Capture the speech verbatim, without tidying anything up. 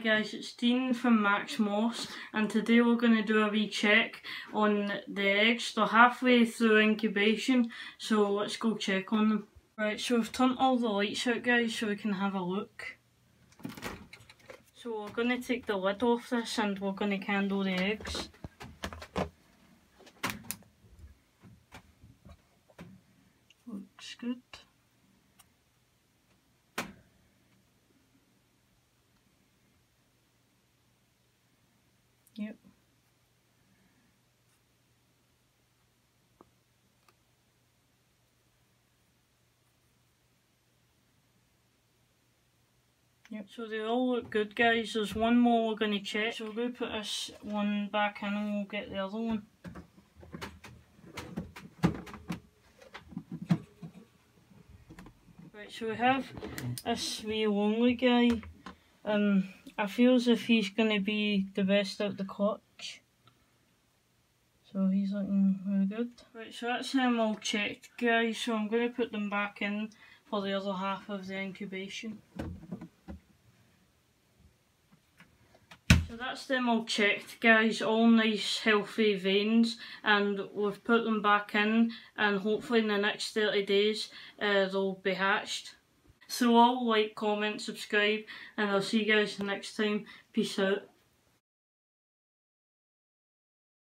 Guys, it's Dean from Max Moss, and today we're going to do a wee check on the eggs. They're halfway through incubation, so let's go check on them. Right, so we've turned all the lights out, guys, so we can have a look. So we're going to take the lid off this and we're going to candle the eggs. Looks good. Yep. Yep, so they all look good, guys. There's one more we're going to check, so we're going to put this one back in and we'll get the other one. Right, so we have this wee lonely guy. Um, I feel as if he's going to be the best out the clutch. So he's looking really good. Right, so that's them all checked, guys. So I'm going to put them back in for the other half of the incubation. So that's them all checked, guys. All nice healthy veins, and we've put them back in, and hopefully in the next thirty days uh, they'll be hatched. So all like, comment, subscribe, and I'll see you guys next time. Peace out.